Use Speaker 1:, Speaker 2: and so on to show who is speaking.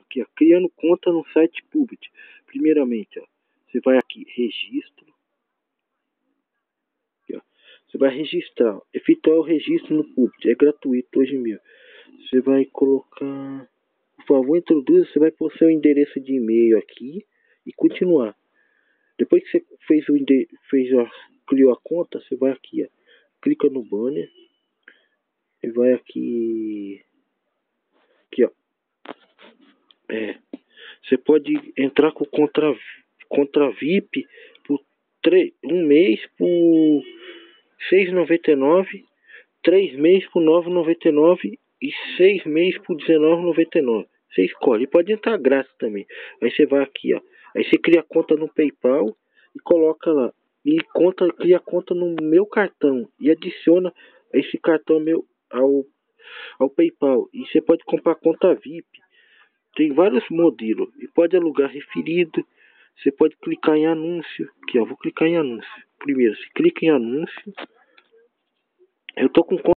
Speaker 1: aqui, ó, criando conta no site Public. Primeiramente, ó, você vai aqui, registro. Aqui, ó, você vai registrar, efetuar o registro no Public, é gratuito hoje mesmo. Você vai colocar, por favor, introduza, você vai pôr seu endereço de e-mail aqui e continuar. Depois que você criou a conta, você vai aqui, ó, clica no banner e vai aqui, ó. Você pode entrar com contra VIP por um mês por R$ 6,99, 3 meses por R$ 9,99 e 6 meses por R$ 19,99. Você escolhe, pode entrar grátis também. Aí você vai aqui, ó. Aí você cria conta no PayPal e coloca lá. E cria conta no meu cartão e adiciona esse cartão meu ao PayPal. E você pode comprar conta VIP. Tem vários modelos e pode alugar referido. Você pode clicar em anúncio. Aqui, ó, vou clicar em anúncio. Primeiro, você clica em anúncio. Eu tô com